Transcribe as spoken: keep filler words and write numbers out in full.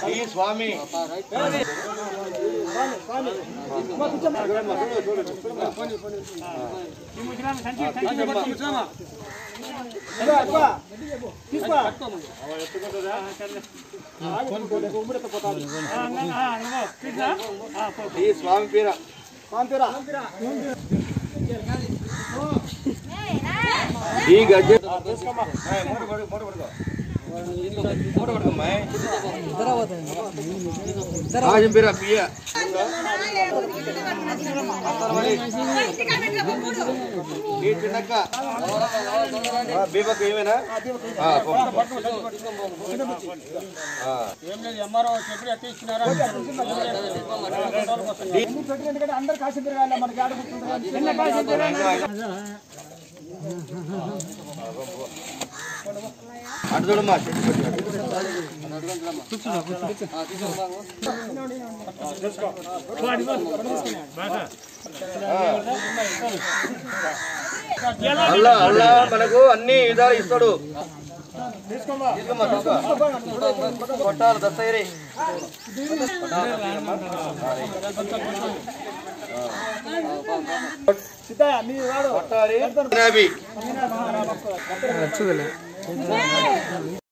ఈ స్వామి ఈ స్వామి పేర ఈ గజ్జె పేరా పియ ఈ చిన్నక్క బీబక్ ఏమైనా అందరు కాశీ తిరగాలి మనకి అటు చూడమ్మా అల్లా అల్లా మనకు అన్ని విధాలు ఇస్తాడు. కొట్టాలి దస్తగిరి కొట్టాలి